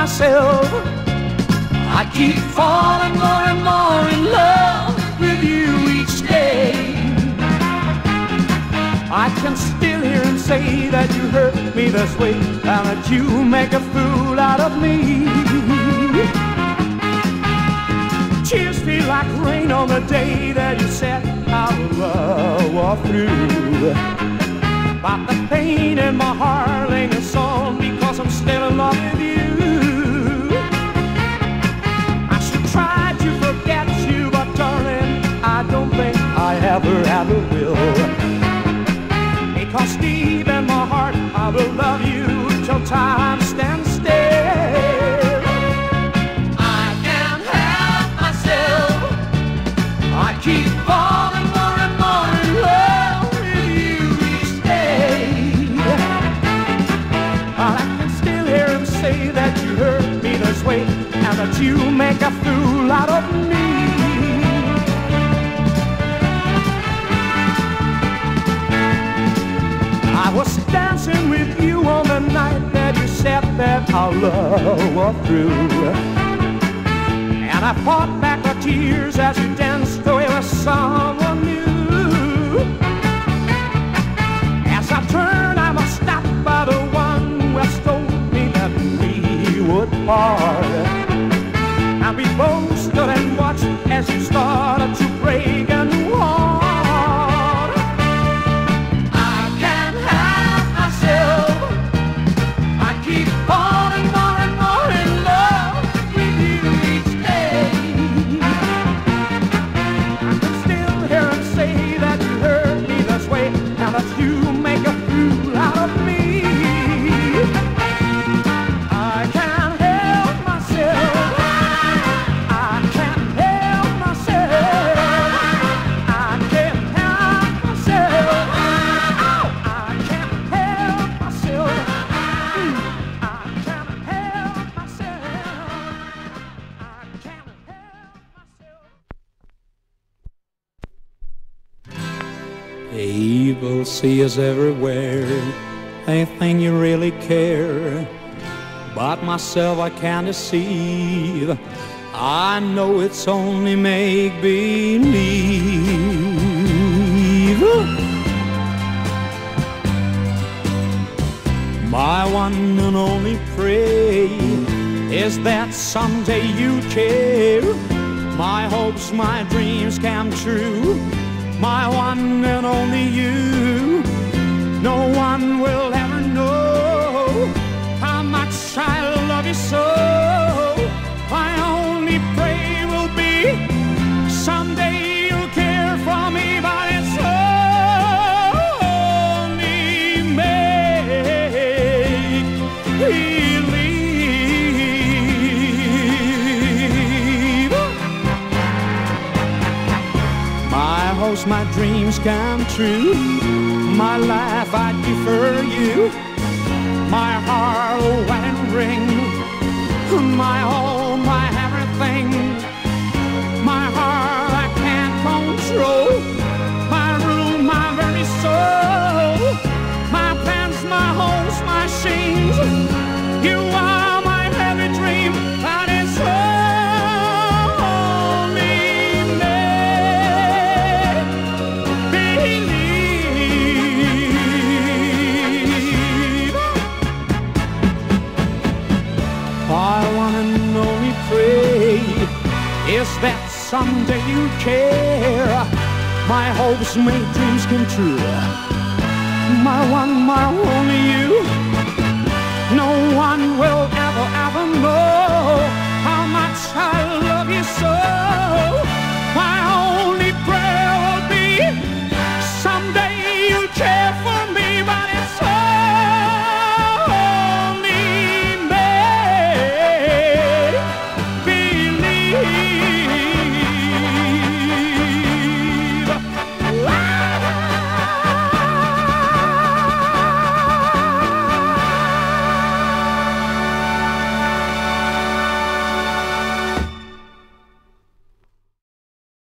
myself. I keep falling more and more in love with you each day. I can still hear him say that you hurt me this way, and that you make a fool out of me. Tears feel like rain on the day that you said our love was through. But the pain in my heart lingers on because I'm still in love with you. I should try to forget you, but darling, I don't think I ever will. Because deep in my heart I will love you till time stands still. I can't help myself, I keep falling more and more in love with you each day. I can still hear him say that you hurt me this way, and that you make a fool out of me. I was dancing with you on the night that you said that our love was through. And I fought back the tears as you danced away with someone new. As I turned, I was stopped by the one who has told me that we would part. And we both stood and watched as you started to break and walk. People see us everywhere, they think you really care. But myself I can't deceive, I know it's only make-believe. My one and only prayer is that someday you care. My hopes, my dreams come true, my one and only you. No one will ever know how much I love you so. My only prayer will be someday you'll care for me, but it's only make-believe. My hopes, my dreams come true, my life I'd give for you. My heart a wedding ring, my home, my everything. My heart I can't control, my room, my very soul. My plans, my hopes, my dreams. You are my every dream, and it's only make-believe. I want and only pray is that someday you care. My hopes make dreams come true. My one, my only you. No one will ever